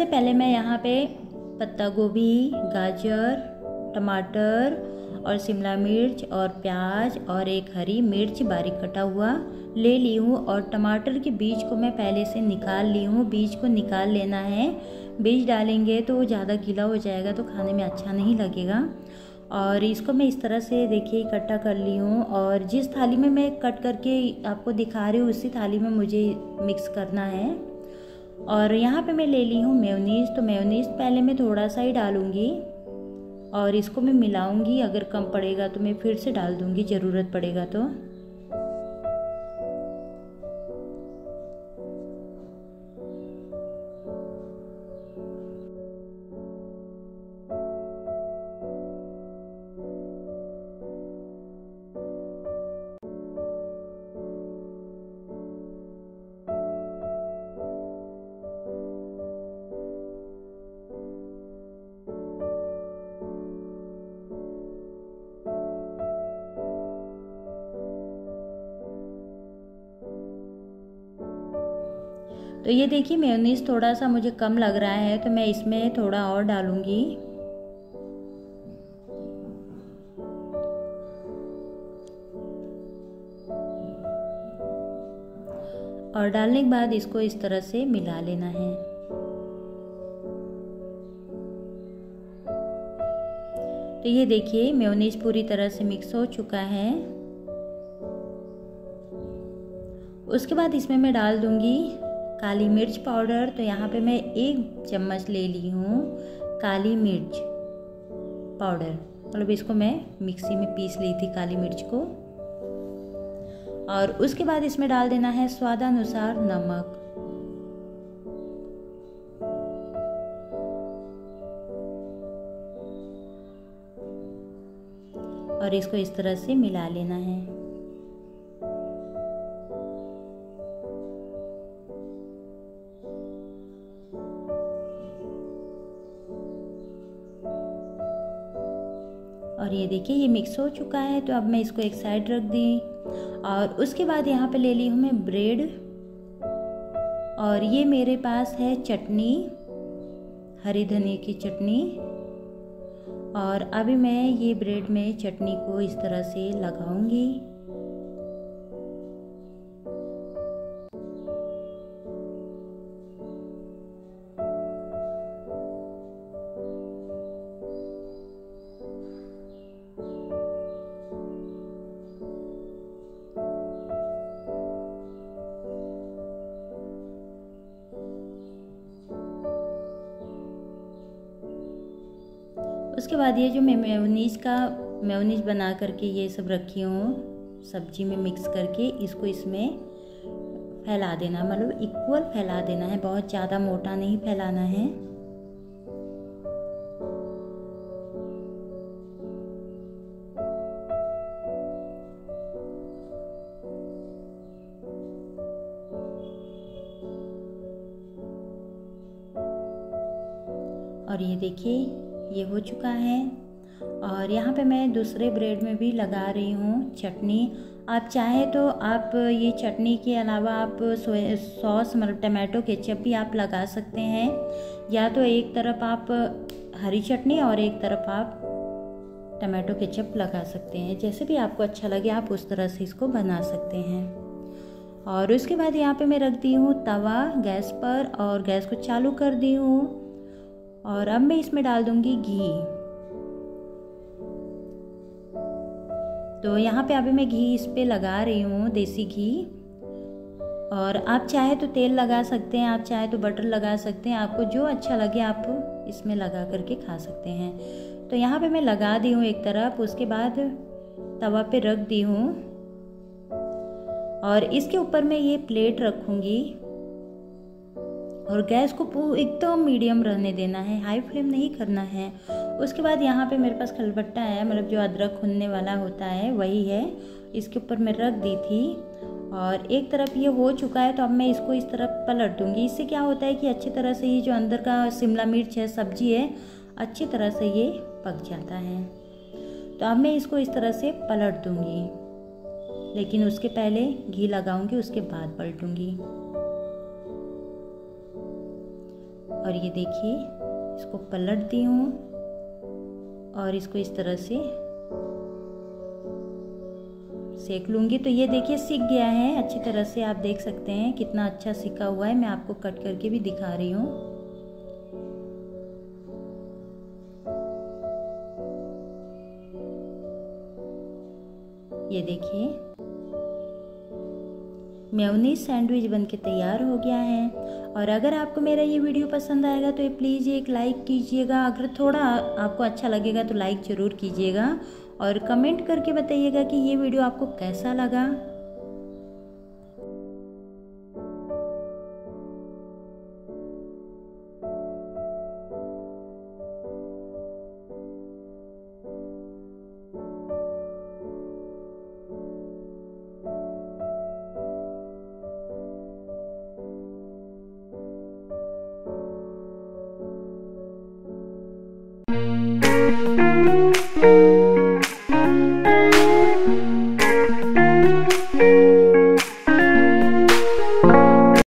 सबसे पहले मैं यहाँ पे पत्ता गोभी, गाजर, टमाटर और शिमला मिर्च और प्याज और एक हरी मिर्च बारीक कटा हुआ ले ली हूँ। और टमाटर के बीज को मैं पहले से निकाल ली हूँ। बीज को निकाल लेना है, बीज डालेंगे तो वो ज़्यादा गीला हो जाएगा तो खाने में अच्छा नहीं लगेगा। और इसको मैं इस तरह से देखिए इकट्ठा कर ली हूँ। और जिस थाली में मैं कट करके आपको दिखा रही हूँ उसी थाली में मुझे मिक्स करना है। और यहाँ पे मैं ले ली हूँ मेयोनीज़। तो मेयोनीज़ पहले मैं थोड़ा सा ही डालूँगी और इसको मैं मिलाऊँगी। अगर कम पड़ेगा तो मैं फिर से डाल दूँगी, ज़रूरत पड़ेगा तो। तो ये देखिए मेयोनीज़ थोड़ा सा मुझे कम लग रहा है तो मैं इसमें थोड़ा और डालूँगी। और डालने के बाद इसको इस तरह से मिला लेना है। तो ये देखिए मेयोनीज़ पूरी तरह से मिक्स हो चुका है। उसके बाद इसमें मैं डाल दूँगी काली मिर्च पाउडर। तो यहाँ पे मैं 1 चम्मच ले ली हूँ काली मिर्च पाउडर। मतलब इसको मैं मिक्सी में पीस ली थी काली मिर्च को। और उसके बाद इसमें डाल देना है स्वादानुसार नमक। और इसको इस तरह से मिला लेना है। और ये देखिए ये मिक्स हो चुका है। तो अब मैं इसको एक साइड रख दी। और उसके बाद यहाँ पे ले ली हूँ मैं ब्रेड। और ये मेरे पास है चटनी, हरी धनिया की चटनी। और अभी मैं ये ब्रेड में चटनी को इस तरह से लगाऊंगी। उसके बाद ये जो मैं मेयोनीज़ बना करके ये सब रखी हूँ सब्जी में मिक्स करके, इसको इसमें फैला देना। मतलब इक्वल फैला देना है, बहुत ज़्यादा मोटा नहीं फैलाना है। और ये देखिए ये हो चुका है। और यहाँ पे मैं दूसरे ब्रेड में भी लगा रही हूँ चटनी। आप चाहे तो आप ये चटनी के अलावा आप सॉस मतलब टमाटो केचप भी आप लगा सकते हैं। या तो एक तरफ आप हरी चटनी और एक तरफ आप टमाटो केचप लगा सकते हैं। जैसे भी आपको अच्छा लगे आप उस तरह से इसको बना सकते हैं। और उसके बाद यहाँ पे मैं रख दी हूँ तवा गैस पर और गैस को चालू कर दी हूँ। और अब मैं इसमें डाल दूंगी घी। तो यहाँ पे अभी मैं घी इस पे लगा रही हूँ, देसी घी। और आप चाहे तो तेल लगा सकते हैं, आप चाहे तो बटर लगा सकते हैं। आपको जो अच्छा लगे आप इसमें लगा करके खा सकते हैं। तो यहाँ पे मैं लगा दी हूँ एक तरफ, उसके बाद तवा पे रख दी हूँ। और इसके ऊपर मैं ये प्लेट रखूँगी। और गैस को एकदम मीडियम रहने देना है, हाई फ्लेम नहीं करना है। उसके बाद यहाँ पे मेरे पास खलबट्टा है, मतलब जो अदरक भूनने वाला होता है वही है। इसके ऊपर मैं रख दी थी। और एक तरफ ये हो चुका है तो अब मैं इसको इस तरफ पलट दूंगी। इससे क्या होता है कि अच्छी तरह से ये जो अंदर का शिमला मिर्च है, सब्जी है, अच्छी तरह से ये पक जाता है। तो अब मैं इसको इस तरह से पलट दूंगी, लेकिन उसके पहले घी लगाऊंगी, उसके बाद पलटूंगी। और ये देखिए इसको पलट दी हूँ और इसको इस तरह से सेक लूँगी। तो ये देखिए सिक गया है अच्छी तरह से, आप देख सकते हैं कितना अच्छा सिका हुआ है। मैं आपको कट करके भी दिखा रही हूँ। ये देखिए मेयोनीज सैंडविच बनके तैयार हो गया है। और अगर आपको मेरा ये वीडियो पसंद आएगा तो प्लीज़ एक लाइक कीजिएगा। अगर थोड़ा आपको अच्छा लगेगा तो लाइक ज़रूर कीजिएगा और कमेंट करके बताइएगा कि ये वीडियो आपको कैसा लगा।